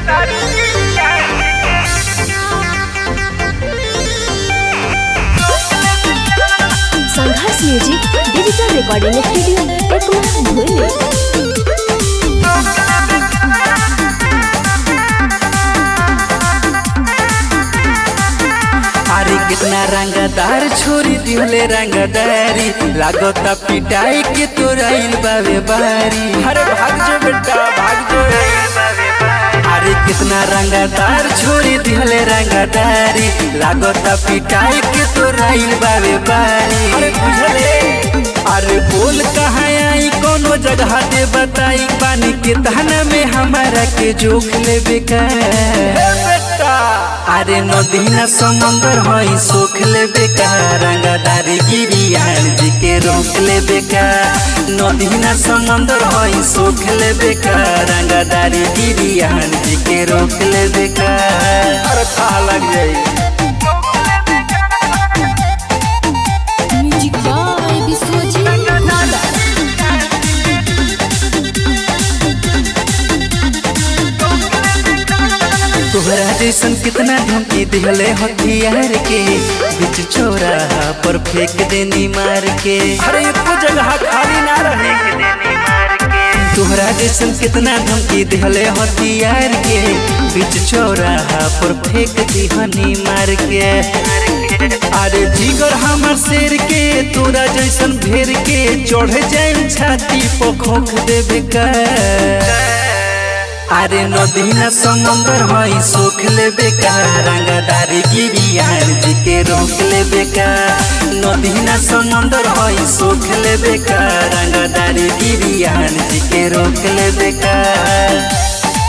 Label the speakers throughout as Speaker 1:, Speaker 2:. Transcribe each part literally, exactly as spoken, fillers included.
Speaker 1: संघर्ष music digital recording studio एक भूले।
Speaker 2: अरे कितना रंगदार छोरी दिहले रंगदारी लागता पिटाई के तोराइल बावे बारी। अरे भाग जो बेटा भाग जो। अरे कितना रंगदार छोरी दिहले रंगदारी लागता पिटाई के तोराइल बावे बारी। अरे बुझले अरे बोल कहाँ आई कोनो जगह दे बताई पानी के तहना में हमारा के जोख ले बेकार। अरे नदी न समुंदर हई सोख ले बेकार रंगदारी गिरियान जी के रोक ले बेकार। नदी न समुंदर हई सोख ले बेकार रंगदारी गिरियान जी के रोक ले बेकार। अरे था लग जाई तोहरा जैसन कितना धमकी दिहले हथियार के बीच चौराहा पर फेंक देनी मार के। अरे एको जगह खाली ना रहे। तोहरा जैसन कितना धमकी दिहले हथियार के बीच चौराहा पर फेंक दिहनी मार के। अरे जिगर हमर शेर के तोरा जैसन भेर के चढ़ जाए छाती पर खोख देवे का। अरे नदी न समुंदर हई सोख ले बेकार रंगदारी गिरियान जी के रोक ले बेकार। नदी न समुंदर हई सोख ले बेकार रंगदारी गिरियान जी के रोक ले बेकार।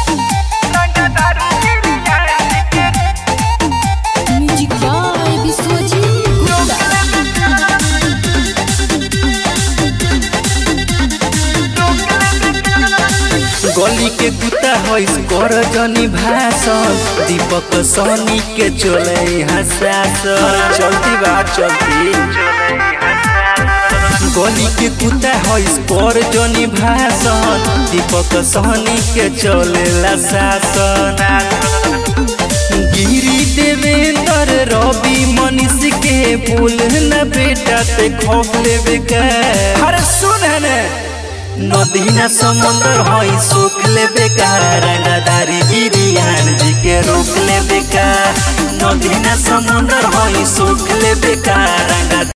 Speaker 2: गली के कुत्ता होइस कर जनी भाषण दीपक सोनी के चले हंसासन चलती बात चलती। गली के कुत्ता होइस कर जनी भाषण दीपक सोनी के चले शासन। गिरी देवेंद्र रवि मनीष के बोल न बेटा ते खौफ लेवे का। अरे सुन है ने नदी न समुंदर हई सोख ले बेकार रंगदारी गिरियान जी के रोक ले बेकार। नदी न समुंदर हई सोख ले बेकार रंगदारी।